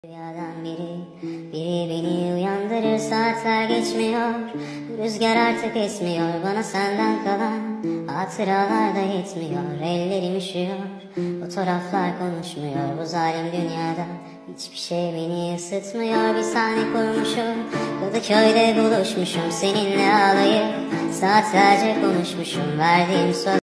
Rüyadan biri beni uyandırır, saatler geçmiyor. Rüzgar artık esmiyor, bana senden kalan hatıralar da yetmiyor. Ellerim üşüyor, fotoğraflar konuşmuyor. Bu zalim dünyada hiçbir şey beni ısıtmıyor. Bir sahne kurmuşum, Kadıköy'de buluşmuşum. Seninle ağlayıp saatlerce konuşmuşum. Verdiğim söz